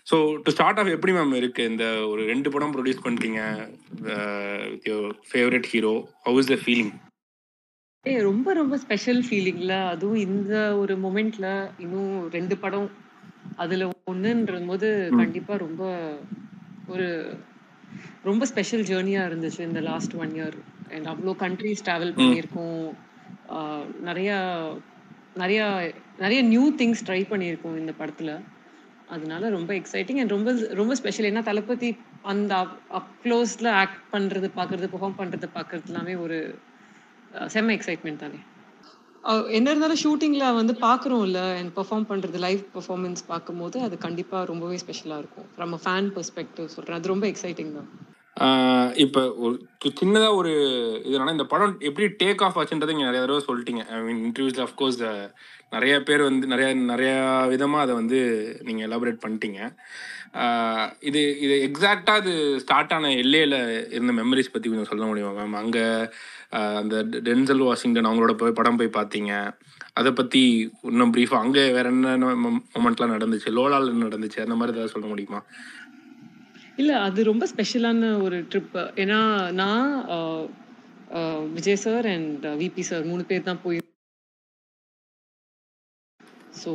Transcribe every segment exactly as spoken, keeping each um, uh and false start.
So to start off எப்படி ma'am இருக்கு இந்த ஒரு ரெண்டு படம் ப்ரொடியூஸ் பண்ணிட்டீங்க with your favourite hero, how is the feeling? ஏ ரொம்ப ரொம்ப ஸ்பெஷல் ஃபீலிங்ல, அதுவும் இந்த ஒரு மொமெண்ட்ல இன்னும் ரெண்டு படம் அதுல ஒண்ணுன்ற போது கண்டிப்பா ரொம்ப ஒரு ரொம்ப ஸ்பெஷல் ஜேர்னியா இருந்துச்சு இந்த லாஸ்ட் ஒன் இயர். அண்ட் அவ்வளோ கண்ட்ரிஸ் டிராவல் பண்ணியிருக்கோம், நிறைய நிறைய நிறைய நியூ திங்ஸ் ட்ரை பண்ணியிருக்கோம் இந்த படத்துல. அதனால ரொம்ப எக்ஸைட்டிங் அண்ட் ரொம்ப ரொம்ப ஸ்பெஷல். ஏன்னா தளபதி அந்த அப் க்ளோஸ்ல ஆக்ட் பண்றது பாக்குறது, பெர்ஃபார்ம் பண்றது பாக்குறது எல்லாமே ஒரு செம்ம எக்ஸைட்மெண்ட் தானே. என்ன இருந்தாலும் ஷூட்டிங்ல வந்து பாக்குறோம்ல அண்ட் பெர்ஃபார்ம் பண்றது, லைவ் பெர்ஃபார்மன்ஸ் பார்க்கும்போது அது கண்டிப்பா ரொம்பவே ஸ்பெஷலா இருக்கும். ஃப்ரம் அ ஃபேன் பெர்ஸ்பெக்டிவ் சொல்றேன், அது ரொம்ப எக்ஸைட்டிங் தான். இப்போ ஒரு சின்னதாக ஒரு இதனால இந்த படம் எப்படி டேக் ஆஃப் ஆச்சுன்றதை நீங்கள் நிறைய தடவை சொல்லிட்டீங்க. ஐ மீன் இன்டர்வியூஸில் அஃப்கோர்ஸ் நிறைய பேர் வந்து நிறைய நிறையா விதமாக அதை வந்து நீங்கள் எலாபரேட் பண்ணிட்டீங்க. இது இது எக்ஸாக்டாக அது ஸ்டார்ட் ஆன எல்ஏல இருந்த மெமரிஸ் பற்றி கொஞ்சம் சொல்ல முடியுமா மேம்? அங்கே அந்த டென்சல் வாஷிங்டன் அவங்களோட போய் படம் போய் பார்த்தீங்க, அதை பற்றி இன்னும் ப்ரீஃபாக அங்கே வேற என்ன மொமெண்ட்லாம் நடந்துச்சு, லோலால் நடந்துச்சு, அந்த மாதிரி ஏதாவது சொல்ல முடியுமா? இல்ல, அது ரொம்ப ஸ்பெஷலான ஒரு ட்ரிப். ஏன்னா நான் Vijay sir and VP sir மூணு பேர் தான் போய். ஸோ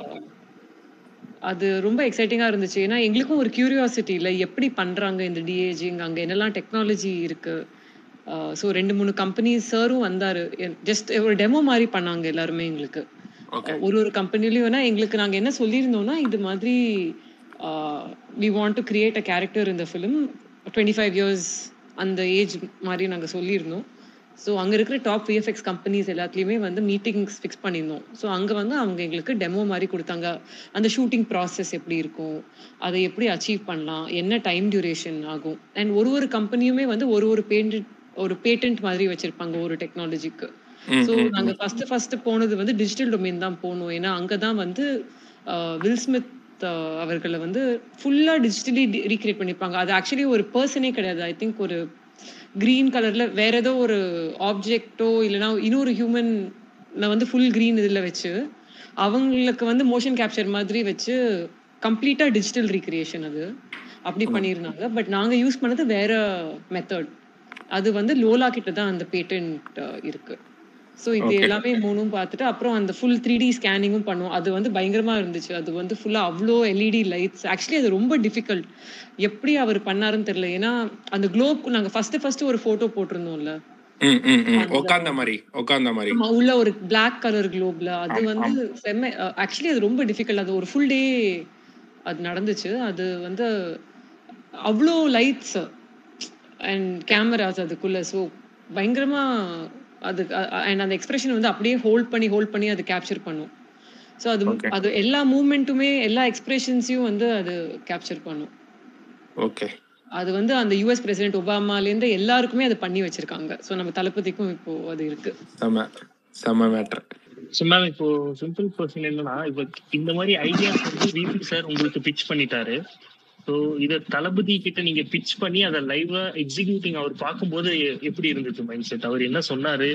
அது ரொம்ப எக்ஸைட்டிங்கா இருந்துச்சு. ஏன்னா எங்களுக்கும் ஒரு கியூரியாசிட்டி இல்லை, எப்படி பண்றாங்க இந்த டிஏஜிங், அங்கே என்னெல்லாம் டெக்னாலஜி இருக்கு. ஸோ ரெண்டு மூணு கம்பெனி சாரும் வந்தாரு, ஜஸ்ட் ஒரு டெமோ மாதிரி பண்ணாங்க எல்லாருமே எங்களுக்கு. ஒரு ஒரு கம்பெனிலையும் எங்களுக்கு நாங்கள் என்ன சொல்லியிருந்தோம்னா, இது மாதிரி we want to create a character இந்த ஃபிலிம், டுவெண்ட்டி ஃபைவ் இயர்ஸ் அந்த ஏஜ் மாதிரி நாங்கள் சொல்லியிருந்தோம். ஸோ அங்கே இருக்கிற டாப் விஎஃப்எக்ஸ் கம்பெனிஸ் எல்லாத்துலேயுமே வந்து மீட்டிங்ஸ் ஃபிக்ஸ் பண்ணியிருந்தோம். ஸோ அங்கே வந்து அவங்க எங்களுக்கு டெமோ மாதிரி கொடுத்தாங்க, அந்த ஷூட்டிங் ப்ராசஸ் எப்படி இருக்கும், அதை எப்படி அச்சீவ் பண்ணலாம், என்ன டைம் டியூரேஷன் ஆகும். அண்ட் ஒரு ஒரு கம்பெனியுமே வந்து ஒரு ஒரு பேட்டன்ட் ஒரு பேட்டன்ட் மாதிரி வச்சிருப்பாங்க ஒரு டெக்னாலஜிக்கு. ஸோ நாங்கள் ஃபர்ஸ்ட் ஃபர்ஸ்ட் போனது வந்து டிஜிட்டல் டொமைன் தான் போனோம். ஏன்னா அங்கே தான் வந்து வில் ஸ்மித் அவர்களை வந்து ஃபுல்லா டிஜிட்டலி ரீக்ரியேட் பண்ணிருப்பாங்க. அது ஆக்சுவலி ஒரு பர்சனே கிடையாது. ஐ திங்க் ஒரு கிரீன் கலர்ல வேற ஏதோ ஒரு ஆப்ஜெக்டோ இல்லைன்னா இன்னொரு ஹியூமன் வந்து ஃபுல் கிரீன் இதுல வச்சு அவங்களுக்கு வந்து மோஷன் கேப்சர் மாதிரி வச்சு கம்ப்ளீட்டா டிஜிட்டல் ரீக்ரியேஷன் அது அப்படி பண்ணியிருந்தாங்க. பட் நாங்க யூஸ் பண்ணது வேற மெத்தட். அது வந்து லோலா கிட்ட தான் அந்த பேட்டன்ட் இருக்கு. ஸோ இது எல்லாமே மூணும் பார்த்துட்டு அப்புறம் அந்த ஃபுல் த்ரீ டி ஸ்கேனிங்கும் பண்ணுவோம். அது வந்து பயங்கரமா இருந்துச்சு. அது வந்து ஃபுல்லா அவ்வளோ எல்இடி லைட்ஸ். ஆக்சுவலி அது ரொம்ப டிஃபிகல்ட், எப்படி அவர் பண்ணாருன்னு தெரியல. ஏன்னா அந்த குளோப் நாங்க ஃபர்ஸ்ட் ஃபர்ஸ்ட் ஒரு போட்டோ போட்டிருந்தோம்ல, உட்கார்ந்த மாதிரி உட்கார்ந்த மாதிரி உள்ள ஒரு பிளாக் கலர் குளோப்ல, அது வந்து செம்ம. ஆக்சுவலி அது ரொம்ப டிஃபிகல்ட். அது ஒரு ஃபுல் டே அது நடந்துச்சு. அது வந்து அவ்வளோ லைட்ஸ் அண்ட் கேமராஸ் அதுக்குள்ள. ஸோ பயங்கரமா அது அண்ட் அந்த எக்ஸ்பிரஷன் வந்து அப்படியே ஹோல்ட் பண்ணி ஹோல்ட் பண்ணி அது கேப்சர் பண்ணும். ஸோ அது அது எல்லா மூவ்மெண்ட்டுமே எல்லா எக்ஸ்பிரஷன்ஸையும் வந்து அது கேப்சர் பண்ணும். ஓகே, அது வந்து அந்த யூஎஸ் பிரசிடென்ட் ஒபாமாலேருந்து எல்லாருக்குமே அது பண்ணி வச்சிருக்காங்க. ஸோ நம்ம தளபதிக்கும் இப்போ அது இருக்கு. செம செம மேட்டர். ஸோ மேம், இப்போ சிம்பிள் கொஸ்டின் என்னன்னா, இப்போ இந்த மாதிரி ஐடியா வந்து விபி சார் உங்களுக்கு பிட்ச் பண்ணிட்டாரு. ஸோ இதை தளபதி கிட்ட நீங்க பிட்ச் பண்ணி அதை லைவா எக்ஸிக்யூட்டிங் அவர் பார்க்கும்போது எப்படி இருந்துச்சு மைண்ட் செட்? அவர் என்ன சொன்னாரு,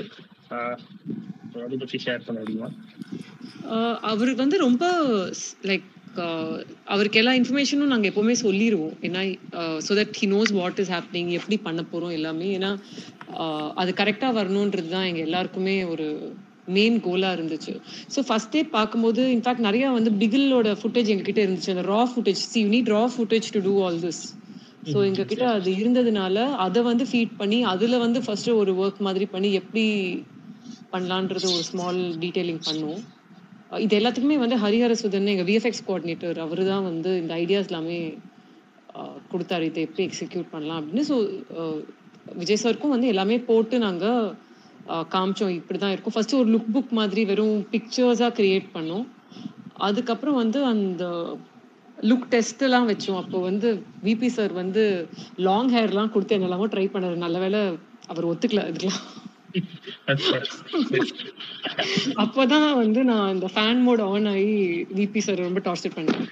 அதை பற்றி ஷேர் பண்ண முடியுமா? அவருக்கு வந்து ரொம்ப லைக் அவருக்கு எல்லா இன்ஃபர்மேஷனும் நாங்கள் எப்போவுமே சொல்லிடுவோம். ஏன்னா so that he knows what is happening, எப்படி பண்ண போகிறோம் எல்லாமே. ஏன்னா அது கரெக்டாக வரணுன்றது தான் எங்கள் எல்லாருக்குமே ஒரு மெயின் கோலாக இருந்துச்சு. ஸோ ஃபர்ஸ்டே பார்க்கும்போது இன்ஃபேக்ட் நிறையா வந்து பிகிலோட ஃபுட்டேஜ் எங்ககிட்ட இருந்துச்சு, அந்த raw footage. See you need raw footage to do all this. So எங்ககிட்ட அது இருந்ததுனால அதை வந்து ஃபீட் பண்ணி அதில் வந்து ஃபர்ஸ்ட் ஒரு ஒர்க் மாதிரி பண்ணி எப்படி பண்ணலான்றது ஒரு ஸ்மால் டீட்டெயிலிங் பண்ணுவோம். இது எல்லாத்துக்குமே வந்து ஹரிஹர சுதன் எங்கள் விஎஃப்எக்ஸ் கோஆர்டினேட்டர், அவர் தான் வந்து இந்த ஐடியாஸ் எல்லாமே கொடுத்தாரு, இதை எப்படி எக்ஸிக்யூட் பண்ணலாம் அப்படின்னு. ஸோ விஜய் சாருக்கும் வந்து எல்லாமே போட்டு நாங்கள் காமிச்சோம், இப்படி தான் இருக்கும். ஃபர்ஸ்ட் ஒரு லுக் புக் மாதிரி வெறும் பிக்சர்ஸாக கிரியேட் பண்ணோம். அதுக்கப்புறம் வந்து அந்த லுக் டெஸ்ட் எல்லாம் வச்சோம். அப்போ வந்து விபி சார் வந்து லாங் ஹேர்லாம் கொடுத்து என்னெல்லாமோ ட்ரை பண்ணாரு. நல்ல வேலை அவர் ஒத்துக்கல இதுக்கெல்லாம். அப்பதான் வந்து நான் இந்த ஃபேன் மோட் ஆன் ஆகி விபி சார் ரொம்ப டார்ச்சர் பண்ணேன்.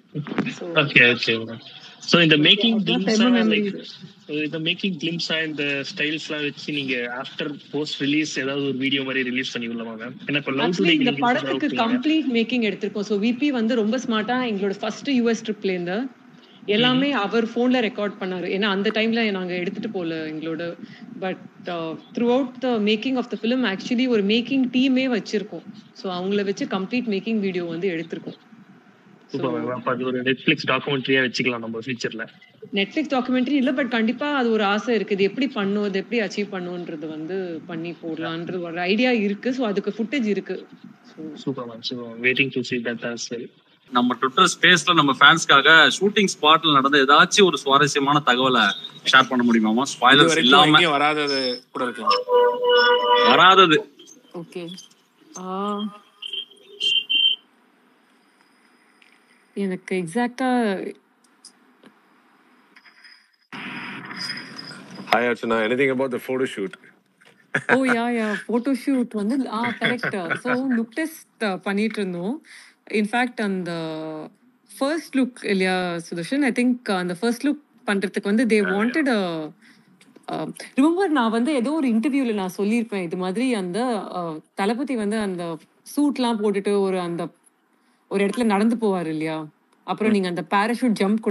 சோ இந்த மேக்கிங் கிளிம்ஸ் இந்த மேக்கிங் கிளிம்ஸ் இந்த ஸ்டைல்ஸ்லாம் வச்சு நீங்க ஆஃப்டர் போஸ்ட் ரிலீஸ் ஏதாவது ஒரு வீடியோ மாதிரி ரிலீஸ் பண்ணிவிடலாமா மேம்? ஏன்னா இப்ப லவ் டுடே இந்த படத்துக்கு கம்ப்ளீட் மேக்கிங் எடுத்திருக்கோம். சோ விபி வந்து ரொம்ப ஸ்மார்ட்டா எங்களோட ஃபர்ஸ்ட் யூஎஸ் ட்ரிப்ல இருந்து எல்லாமே அவர் ஃபோன்ல ரெக்கார்ட் பண்ணாரு. ஏன்னா அந்த டைம்ல நாங்க எடுத்துட்டு போல எங்களோட. But throughout the making of the film actually ஒரு மேக்கிங் டீமே வச்சிருக்கோம். ஸோ அவங்கள வச்சு கம்ப்ளீட் மேக்கிங் வீடியோ வந்து எடுத்திருக்கோம். So super ma'am. அப்ப அது ஒரு நெட்ஃபிளிக்ஸ் டாக்குமெண்ட்ரியா வச்சுக்கலாம் நம்ம ஃபியூச்சர்ல. நெட்ஃபிளிக்ஸ் டாக்குமெண்ட்ரி இல்லை, பட் கண்டிப்பா அது ஒரு ஆசை இருக்கு. இது எப்படி பண்ணும், இது எப்படி அச்சீவ் பண்ணுன்றது வந்து பண்ணி போடலான்றது ஒரு ஐடியா இருக்கு. ஸோ அதுக்கு ஃபுட்டேஜ் இருக்கு. So super ma'am. So waiting to see that as well. நம்ம ட்விட்டர் ஸ்பேஸ்ல நம்ம ஃபேன்ஸ்க்காக ஷூட்டிங் ஸ்பாட்ல நடந்த ஏதாச்சும் ஒரு சுவாரஸ்யமான தகவலை ஷேர் பண்ண முடியுமாமா? இது ஸ்பாய்லர்ஸ் வரைக்கும் இல்லாம எங்கேயும் வராதது கூட இருக்கலாம். வராதது. ஓகே. எனக்கு எக்ஸாக்டா Hi Archana, anything about the photo shoot? Oh yeah yeah photo shoot வந்து ah correct. So look test பண்ணிட்டு இருந்தோம். இன்ஃபேக்ட் அந்த ஃபர்ஸ்ட் லுக் இல்லையா சுதர்ஷன், ஐ திங்க் அந்த ஃபர்ஸ்ட் லுக் பண்றதுக்கு வந்து தே வாண்டட் ரிமெம்பர். நான் வந்து ஏதோ ஒரு இன்டர்வியூல நான் சொல்லியிருப்பேன் இது மாதிரி அந்த அஹ், தளபதி வந்து அந்த சூட்லாம் போட்டுட்டு ஒரு அந்த ஒரு இடத்துல நடந்து போவார் இல்லையா, அப்புறம் நீங்க அந்த பேராஷூட் ஜம்ப்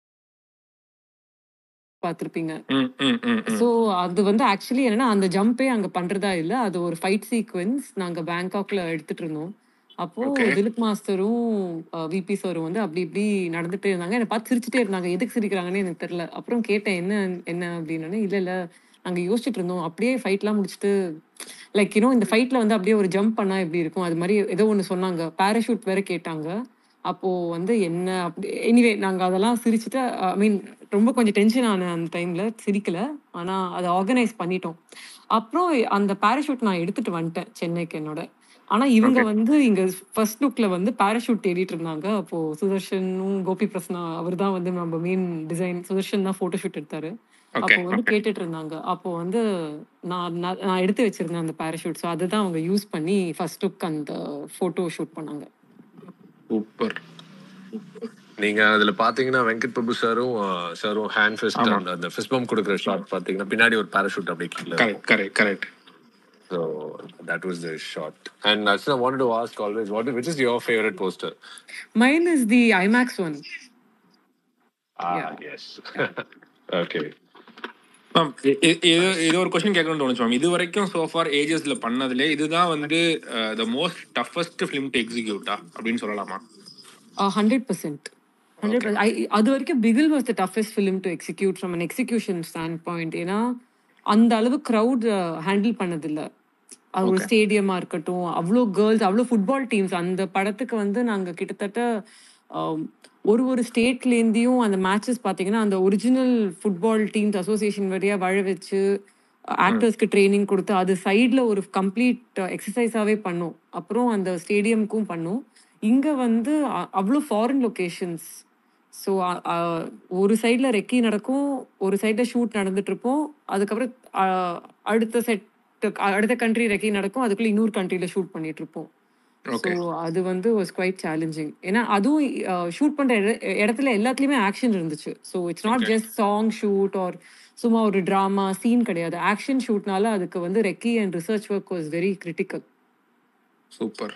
பார்த்திருப்பீங்க. ம், ம், ம், ம். ஸோ அது வந்து ஆக்சுவலி என்னன்னா அந்த ஜம்பே அங்க பண்றதா இல்ல, அது ஒரு ஃபைட் சீக்வென்ஸ் நாங்க பேங்காக்ல எடுத்துட்டு இருந்தோம். அப்போ ஓகே. திலீப் மாஸ்டரும் விபி சாரும் வந்து அப்படி இப்படி நடந்துட்டே இருந்தாங்க. என்னை பார்த்து சிரிச்சுட்டே இருந்தாங்க. எதுக்கு சிரிக்கிறாங்கன்னு எனக்கு தெரியல. அப்புறம் கேட்டேன் என்ன என்ன அப்படின்னு. இல்ல இல்ல நாங்க யோசிச்சுட்டு இருந்தோம், அப்படியே ஃபைட்லாம் முடிச்சுட்டு லைக் யூனோ இந்த ஃபைட்ல வந்து அப்படியே ஒரு ஜம்ப் பண்ணா எப்படி இருக்கும் அது மாதிரி ஏதோ ஒன்று சொன்னாங்க. பேராஷூட் வேற கேட்டாங்க. அப்போ வந்து என்ன அப்படி எனிவே நாங்க அதெல்லாம் சிரிச்சுட்டு ஐ மீன் ரொம்ப கொஞ்சம் டென்ஷன் ஆனேன் அந்த டைம்ல. சிரிக்கல, ஆனா அதை ஆர்கனைஸ் பண்ணிட்டோம். அப்புறம் அந்த பேராஷூட் நான் எடுத்துட்டு வந்துட்டேன் சென்னைக்கு என்னோட. ஆனா இவங்க ஓகே. வந்து இங்க ஃபர்ஸ்ட் லுக்ல வந்து பேராஷூட் தேடிட்டு இருந்தாங்க. அப்போ சுதர்ஷனும் கோபி பிரசன்னா அவர் தான் வந்து நம்ம மெயின் டிசைன், சுதர்ஷன் தான் போட்டோ ஷூட் எடுத்தாரு. ஓகே. அப்போ வந்து ஓகே. கேட்டுட்டு இருந்தாங்க. அப்போ வந்து நான் நான் நான் எடுத்து வச்சிருந்தேன் அந்த பேராஷூட். ஸோ அதுதான் அவங்க யூஸ் பண்ணி ஃபர்ஸ்ட் லுக் அந்த போட்டோ ஷூட் பண்ணாங்க. சூப்பர். நீங்க அதுல பாத்தீங்கன்னா வெங்கட் பிரபு சாரும் சாரும் ஹேண்ட் ஃபிஸ்ட் ஆமா. அந்த அந்த ஃபிஸ்ட் பம்ப் கொடுக்குற ஷாட் பாத்தீங்கன்னா பின்னாடி ஒரு பேராஷூட் அப்படியே கீழே இருக்கும். Correct correct correct. So that was the shot. And Archana, I wanted to ask always, what is, which is your favorite poster? Mine is the IMAX one. Ah, Yeah. yes. Okay. Ma'am இது இது ஒரு question கேட்கணும்னு தோணுச்சு ma'am. இது வரைக்கும் so far ஏஜஸ்ல பண்ணதுல இதுதான் வந்து the most toughest film to எக்ஸிக்யூட்டா அப்படின்னு சொல்லலாமா? Uh, hundred percent. Hundred okay. percent. I அது வரைக்கும் Bigil was the toughest film to execute from an execution standpoint. ஏன்னா அந்த அளவு க்ரௌட் ஹேண்டில் பண்ணதில்லை. அது ஒரு ஓகே. ஸ்டேடியமா இருக்கட்டும், அவ்வளோ கேர்ள்ஸ், அவ்வளோ ஃபுட்பால் டீம்ஸ். அந்த படத்துக்கு வந்து நாங்க கிட்டத்தட்ட ஆம், ஒரு ஒரு ஸ்டேட்லேருந்தையும் அந்த மேட்சஸ் பார்த்தீங்கன்னா அந்த ஒரிஜினல் ஃபுட்பால் டீம்ஸ் அசோசியேஷன் வழியா வாழ வச்சு ம். ஆக்டர்ஸ்க்கு ட்ரைனிங் கொடுத்து அது சைடில் ஒரு கம்ப்ளீட் எக்ஸசைஸாகவே பண்ணோம். அப்புறம் அந்த ஸ்டேடியம்க்கும் பண்ணோம். இங்கே வந்து அ- அவ்வளோ ஃபாரின் லொக்கேஷன்ஸ். ஸோ ஒரு சைடில் ரெக்கி நடக்கும், ஒரு சைடில் ஷூட் நடந்துட்டு இருப்போம். அதுக்கப்புறம் அ, அடுத்த செட் அடுத்த கண்ட்ரி ரெக்கி நடக்கும், அதுக்குள்ள இன்னொரு கண்ட்ரியில் ஷூட் பண்ணிட்டு இருப்போம். So okay. அது வந்து வாஸ் குவைட் சேலஞ்சிங். ஏன்னா அதுவும் ஷூட் பண்ணுற இடத்துல எல்லாத்துலேயுமே ஆக்ஷன் இருந்துச்சு. So it's not okay. Just song shoot or சும்மா ஒரு ட்ராமா சீன் கிடையாது. ஆக்ஷன் ஷூட்னால அதுக்கு வந்து recce and research work was very critical. Super.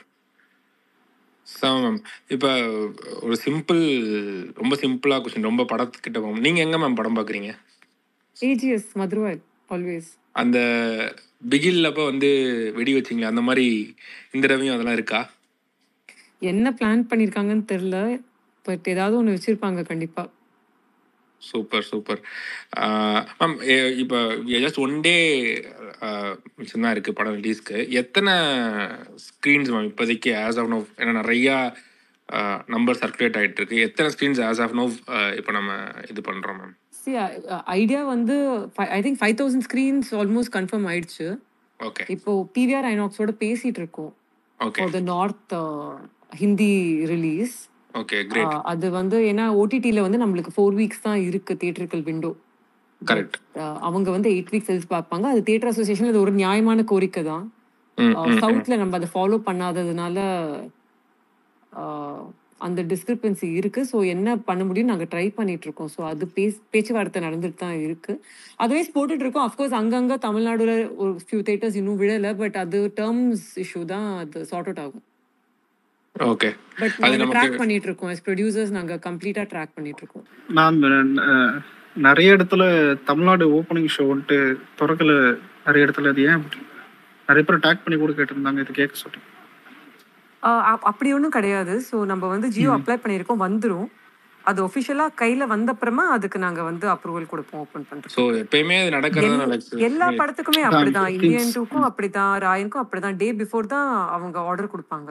Sir ma'am இப்போ ஒரு சிம்பிள் ரொம்ப சிம்பிளா கொஸ்டின், ரொம்ப படத்துக்கிட்ட போகும். நீங்க எங்க மேம் படம் பாக்குறீங்க? AGS Madurai always. அந்த பிகில் அப்ப வந்து வெடி வச்சிங்களே அந்த மாதிரி இந்த தடவையும் அதெல்லாம் இருக்கா? என்ன பிளான் பண்ணியிருக்காங்கன்னு தெரில, பட் ஏதாவது ஒன்று வச்சிருப்பாங்க கண்டிப்பா. Super super. மேம் இப்போ ஜஸ்ட் ஒன் டே மிச்சம் தான் இருக்குது படம் ரிலீஸ்க்கு. எத்தனை ஸ்க்ரீன்ஸ் மேம் இப்போதைக்கு ஆஸ் ஆஃப் நோ? ஏன்னா நிறையா நம்பர் சர்க்குலேட் ஆகிட்டு இருக்கு. எத்தனை ஸ்க்ரீன்ஸ் ஆஸ் ஆஃப் நோ இப்போ நம்ம இது பண்ணுறோம் மேம்? சி ஐடியா வந்து I think five thousand screens almost confirm ஆயிடுச்சு. ஓகே. இப்போ பிவிஆர் ஐநாக்ஸோட பேசிட்டு இருக்கோம் okay. For the north Hindi release. Okay great. அது வந்து ஏன்னா ஓடிடியில் வந்து நம்மளுக்கு ஃபோர் வீக்ஸ் தான் இருக்கு தியேட்டரிக்கல் விண்டோ. But correct. அவங்க வந்து எயிட் வீக்ஸ் எல்ஸ் பார்ப்பாங்க. அது தியேட்டர் அசோசியேஷன் அது ஒரு நியாயமான கோரிக்கை தான். ம் ம் ம். சவுத்தில் நம்ம அதை ஃபாலோ பண்ணாததுனால ஆஹ், அந்த டிஸ்கிரிப்பன்சி இருக்கு. ஸோ என்ன பண்ண முடியும் நாங்கள் ட்ரை பண்ணிட்டு இருக்கோம். ஸோ அது பேஸ் பேச்சுவார்த்தை நடந்துட்டு தான் இருக்கு. அதர்வைஸ் போட்டுட்டு இருக்கோம். அஃப்கோர்ஸ் அங்கங்க தமிழ்நாடுல ஒரு ஃபியூ தேட்டர்ஸ் இன்னும் விடலை, பட் அது டேர்ம்ஸ் இஷ்யூ தான், அது சார்ட் அவுட் ஆகும். ஓகே. பட் அது நாங்க நமக்கு ட்ராக் பண்ணிட்டு இருக்கோம். as producers நாங்க கம்ப்ளீட்டா ட்ராக் பண்ணிட்டு இருக்கோம். நான் அஹ், நிறைய இடத்துல தமிழ்நாடு ஓப்பனிங் ஷோ வந்துட்டு திறக்கல. நிறைய இடத்துல அது ஏன் அப்படி? நிறைய பேர் டேக் பண்ணி கூட கேட்டிருந்தாங்க, இது கேட்க சொல்லி. ஆஹ் அப்- அப்படி ஒன்றும் கிடையாது. ஸோ நம்ம வந்து ஜியோ ம். அப்ளை பண்ணியிருக்கோம், வந்துடும். அது ஒஃபிஷியலாக கையில் வந்த அப்புறமா அதுக்கு நாங்கள் வந்து அப்ரூவல் கொடுப்போம் ஓப்பன் ஸோ பண்ணுறதுக்கு. எப்பயுமே அது நடக்கிறது எல் தான் எல்லா படத்துக்குமே அதான் அப்படிதான். Indian fifteenth. டூக்கும் அப்படிதான், ராயனுக்கும் அப்படிதான். டே பிஃபோர் தான் அவங்க ஆர்டர் கொடுப்பாங்க,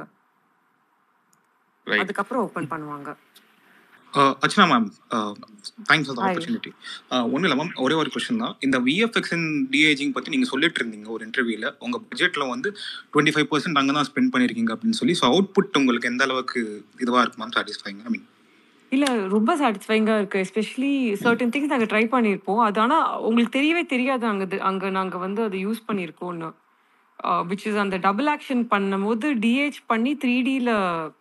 ரைட். அதுக்கப்புறம் ஓப்பன் பண்ணுவாங்க. Archana ma'am, thanks for the hi. Opportunity. ஒன்றும் இல்லை மேம், ஒரே ஒரு கொஸ்டின் தான். இந்த விஎஃப்எக்ஸ் அண்ட் டிஏஜிங் பற்றி நீங்கள் சொல்லிட்டு இருந்தீங்க ஒரு இன்டர்வியூவில். உங்கள் பட்ஜெட்டில் வந்து டுவெண்ட்டி ஃபைவ் பர்சன்ட் அங்கே தான் ஸ்பெண்ட் பண்ணியிருக்கீங்க அப்படின்னு சொல்லி. ஸோ அவுட்புட் உங்களுக்கு எந்த அளவுக்கு இதுவாக இருக்கு மேம், சாட்டிஸ்ஃபைங்? ஐ மீன் இல்லை, ரொம்ப சாட்டிஸ்ஃபைங்காக இருக்குது. எஸ்பெஷலி சர்டன் திங்ஸ் நாங்கள் ட்ரை பண்ணியிருப்போம், அது ஆனால் உங்களுக்கு தெரியவே தெரியாது அங்கே அங்கே நாங்கள் வந்து அதை யூஸ் பண்ணியிருக்கோன்னு. விச் இஸ் அந்த டபுள் ஆக்ஷன் பண்ணும்போது டிஹெச் பண்ணி த்ரீ டியில்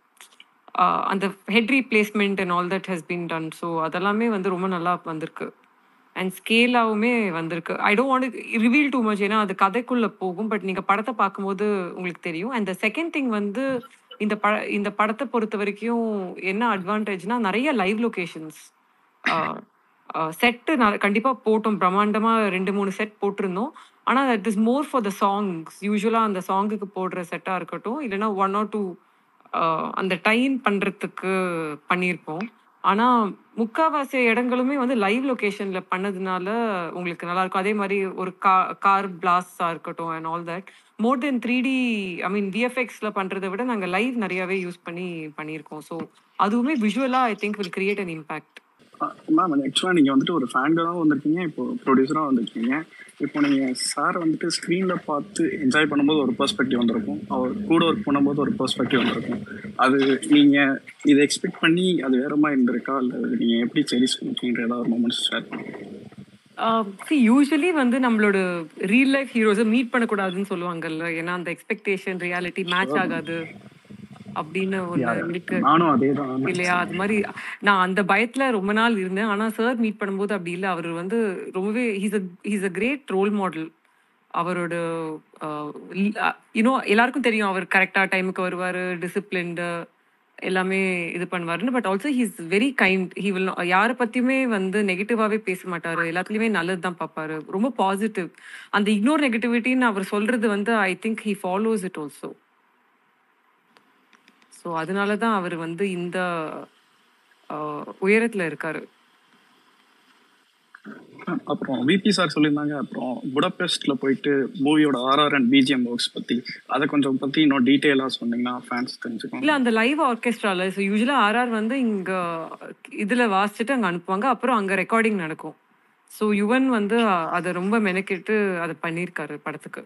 அந்த head replacement and all that has been done. So அதெல்லாமே வந்து ரொம்ப நல்லா வந்திருக்கு. அண்ட் ஸ்கேலாகவுமே வந்திருக்கு. I don't want reveal too much, ஏன்னா அது கதைக்குள்ளே போகும். பட் நீங்கள் படத்தை பார்க்கும்போது உங்களுக்கு தெரியும். அண்ட் த செகண்ட் திங் வந்து இந்த ப இந்த படத்தை பொறுத்த வரைக்கும் என்ன அட்வான்டேஜ்னா, நிறைய லைவ் லொகேஷன்ஸ் செட்டு கண்டிப்பாக போட்டோம். பிரம்மாண்டமாக ரெண்டு மூணு செட் போட்டிருந்தோம். ஆனால் that is more for the songs. யூஸ்வலாக அந்த சாங்குக்கு போடுற செட்டாக இருக்கட்டும், இல்லைன்னா ஒன் ஆர் டூ அந்த டைன் பண்ணுறதுக்கு பண்ணியிருப்போம். ஆனால் முக்கால்வாசி இடங்களுமே வந்து லைவ் லொகேஷனில் பண்ணதுனால உங்களுக்கு நல்லாயிருக்கும். அதே மாதிரி ஒரு கா கார் பிளாஸ்டாக இருக்கட்டும் and all that more then three D I mean விஎஃப்எக்ஸில் பண்ணுறதை விட நாங்கள் லைவ் நிறையாவே யூஸ் பண்ணி பண்ணியிருக்கோம். ஸோ அதுவுமே விஷுவலாக I think will create an impact. Ma'am, ஆக்சுவலாக நீங்கள் வந்துட்டு ஒரு ஃபேண்டராகவும் வந்திருக்கீங்க, இப்போ ப்ரொடியூசராக வந்திருக்கீங்க. இப்போ நீங்கள் சார் வந்துட்டு ஸ்க்ரீனில் பார்த்து என்ஜாய் பண்ணும்போது ஒரு பெர்ஸ்பெக்டிவ் வந்திருக்கும், அவர் கூட ஒர்க் பண்ணும்போது ஒரு பெர்ஸ்பெக்டிவ் வந்திருக்கும். அது நீங்கள் இதை எக்ஸ்பெக்ட் பண்ணி அது வேற மாதிரி இருந்திருக்கா, இல்லை நீங்கள் எப்படி செரிஸ் பண்ணிக்கின்ற ஏதாவது ஒரு மூமெண்ட்ஸ் ஷேர் பண்ணுங்க. யூஸ்வலி வந்து நம்மளோட ரியல் லைஃப் ஹீரோஸை மீட் பண்ணக்கூடாதுன்னு சொல்லுவாங்கல்ல, ஏன்னா அந்த எக்ஸ்பெக்டேஷன் ரியாலிட்டி மேட்ச் ஆகாது அப்படின்னு ஒன்று இருக்கு நானும் அதே தான் இல்லையா? அது மாதிரி நான் அந்த பயத்துல ரொம்ப நாள் இருந்தேன். ஆனா சார் மீட் பண்ணும்போது அப்படி இல்லை. அவர் வந்து ரொம்பவே he's a he's a great role model. அவரோட யூனோ எல்லாருக்கும் தெரியும் அவர் கரெக்டா டைமுக்கு வருவாரு, டிசிப்ளின்டு எல்லாமே இது பண்ணுவாருன்னு. But also he's very kind. He will யாரை பத்தியுமே வந்து நெகட்டிவாவே பேச மாட்டாரு, எல்லாத்துலயுமே நல்லது தான் பார்ப்பாரு, ரொம்ப பாசிட்டிவ். அந்த இக்னோர் நெகட்டிவிட்டின்னு அவர் சொல்றது வந்து I think he follows it also. So அதனால தான் அவர் வந்து இந்த ஆஹ், உயரத்துல இருக்காரு. அப்புறம் விபி சார் சொல்லியிருந்தாங்க, அப்புறம் புடபெஸ்ட்ல போயிட்டு மூவியோட ஆர்ஆர் அண்ட் பிஜிஎம் ஒர்க்ஸ் பத்தி அதை கொஞ்சம் பத்தி இன்னும் டீட்டெயிலாக சொன்னீங்கன்னா ஃபேன்ஸ் தெரிஞ்சுக்கோங்க. இல்ல அந்த லைவ் ஆர்கெஸ்ட்ரால ஸோ யூஸ்வலா ஆர்ஆர் வந்து இங்க இதுல வாசிச்சுட்டு அங்க அனுப்புவாங்க, அப்புறம் அங்க ரெக்கார்டிங் நடக்கும். ஸோ யுவன் வந்து அதை ரொம்ப மெனக்கிட்டு அதை பண்ணியிருக்காரு படத்துக்கு.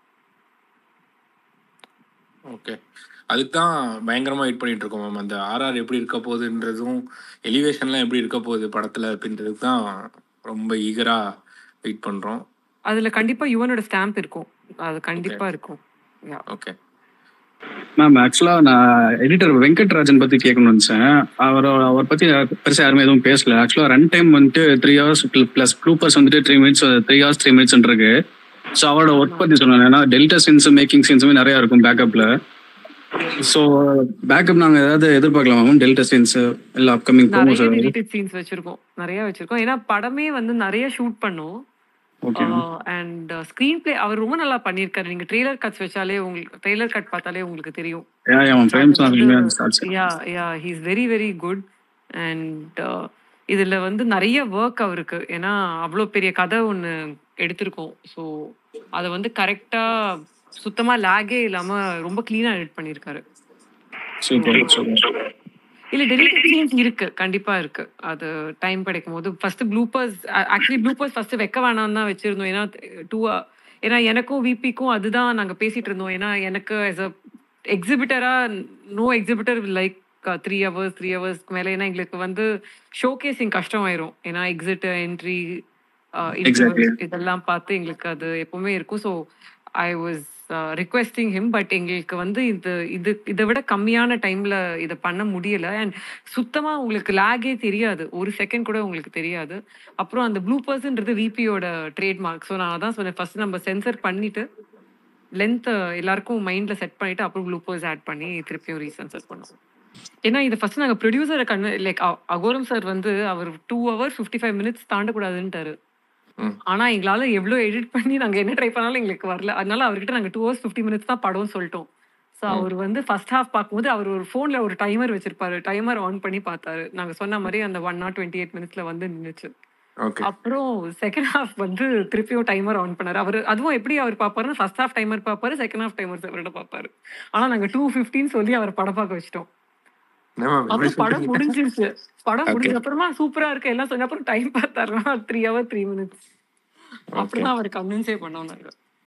ஓகே. அதுக்கு தான் பயங்கரமாக வெயிட் பண்ணிட்டு இருக்கோம் மேம். அந்த ஆர்ஆர் எப்படி இருக்க போகுதுன்றதும் எலிவேஷன்லாம் எப்படி இருக்க போகுது படத்தில் அப்படின்றதுக்கு தான் ரொம்ப ஈகராக வெயிட் பண்ணுறோம். அதுல கண்டிப்பா யுவனோட ஸ்டாம்ப் இருக்கும், அது கண்டிப்பா இருக்கும். Yeah. ஓகே மேம், ஆக்சுவலாக நான் எடிட்டர் வெங்கட்ராஜன் பற்றி கேட்கணும்னு நினச்சேன். அவர் அவர் பற்றி பெருசாக யாருமே எதுவும் பேசல. ஆக்சுவலாக ரன் டைம் வந்துட்டு த்ரீ ஹவர்ஸ் ப்ளஸ் ப்ளூப்பர்ஸ் வந்துட்டு three minutes three hours three minutes இருக்கு. ஸோ அவரோட ஒர்க் பற்றி சொன்னேன். ஏன்னா டெல்டா சீன்ஸ் மேக்கிங் சீன்ஸுமே நிறையா இருக்கும் பேக்கப்பில். ஸோ பேக்கப் நாங்கள் ஏதாவது எதிர்பார்க்கலாமா மேம்? டெல்டா சீன்ஸ் இல்லை அப்கமிங் நிறைய ப்ரோமோஸ்? டெலிட்டட் சீன்ஸ் வச்சிருக்கோம், நிறைய வச்சிருக்கோம். ஏன்னா படமே வந்து நிறைய ஷூட் பண்ணோம். ஓகே அண்ட் ஸ்க்ரீன் பிளே அவர் ரொம்ப நல்லா பண்ணியிருக்காரு. நீங்க ட்ரெய்லர் கட்ஸ் வச்சாலே உங்களுக்கு ட்ரெய்லர் கட் பார்த்தாலே உங்களுக்கு தெரியும். Yeah yeah he's very very good. And இதுல வந்து நிறைய ஒர்க் அவருக்கு, ஏன்னா அவ்வளோ பெரிய கதை ஒன்று எடுத்திருக்கோம். ஸோ அதை வந்து கரெக்டா சுத்தமா லேகே இல்லாம ரொம்ப கிளீனா எடிட் பண்ணியிருக்காரு. இல்ல டெலிட்டட் சீன்ஸ் இருக்கு, கண்டிப்பா இருக்கு. அது டைம் கிடைக்கும் போது first bloopers actually bloopers first வைக்க வேணாம்னு தான் வச்சிருந்தோம். ஏன்னா டூ ஏன்னா எனக்கும் விபிக்கும் அதுதான் நாங்க பேசிட்டு இருந்தோம். ஏன்னா எனக்கு as a எக்ஸிபிட்டரா no exhibitor like three hours three ஹவர்ஸ்க்கு மேலே, ஏன்னா எங்களுக்கு வந்து ஷோகேசிங் கஷ்டம் ஆயிரும். ஏன்னா எக்ஸிட் என்ட்ரி இதெல்லாம் பார்த்து எங்களுக்கு அது எப்பவுமே இருக்கும். So I was requesting him. But எங்களுக்கு வந்து இது இது இதை விட கம்மியான டைம்ல இதை பண்ண முடியல. அண்ட் சுத்தமா உங்களுக்கு லேகே தெரியாது, ஒரு செகண்ட் கூட உங்களுக்கு தெரியாது. அப்புறம் அந்த ப்ளூப்பர்ஸ்ன்றது விபியோட ட்ரேட்மார்க். ஸோ நான் அதான் சொன்னேன், ஃபர்ஸ்ட் நம்ம சென்சர் பண்ணிட்டு லென்த் எல்லாருக்கும் மைண்ட்ல செட் பண்ணிட்டு அப்புறம் குளூக்கோஸ் ஆட் பண்ணி திருப்பியும் ரீசென்சர் பண்ணுவோம். ஏன்னா இது ஃபர்ஸ்ட் நாங்கள் ப்ரொடியூசரை கண்ணு லைக் அகோரம் சார் வந்து அவர் two hour fifty five minutes தாண்டக்கூடாதுன்ட்டாரு. ம். ஆனா எங்களால எவ்வளோ எடிட் பண்ணி நாங்க என்ன ட்ரை பண்ணாலும் எங்களுக்கு வரல. அதனால அவர்கிட்ட நாங்க டூ ஹவர்ஸ் ஃபிஃப்டி மினிட்ஸ் தான் படம்னு சொல்லிட்டோம். ஸோ ம். அவர் வந்து ஃபர்ஸ்ட் ஹாஃப் பார்க்கும்போது அவர் ஒரு ஃபோன்ல ஒரு டைமர் வச்சிருப்பாரு. டைமர் ஆன் பண்ணி பார்த்தாரு. நாங்க சொன்ன மாதிரி அந்த ஒன் நாட் டுவெண்ட்டி எயிட் மினிட்ஸ்ல வந்து நின்றுச்சு. ஓகே. அப்புறம் செகண்ட் ஹாஃப் வந்து திருப்பியும் டைமர் ஆன் பண்ணாரு. அவர் அதுவும் எப்படி அவர் பார்ப்பாருன்னா ஃபர்ஸ்ட் ஹாஃப் டைமர் பார்ப்பாரு, செகண்ட் ஹாஃப் டைமர் செப்பரேட்டா பார்ப்பாரு. ஆனா நாங்க டூ ஃபிஃப்டின்னு சொல்லி அவர் படம் பார்க்க வச்சிட்டோம். என்ன மேம் இப்படி அப்புறம் படம் சொல்றீங்க? முடிஞ்சிருச்சு. படம் ஓகே. முடிஞ்ச அப்புறமா சூப்பரா இருக்கு எல்லாம் சொன்ன அப்புறம் டைம் பார்த்தாருன்னா three hour three minutes. Okay. அப்படிதான் அவர் கன்வின்ஸே பண்ணோம் நாங்க.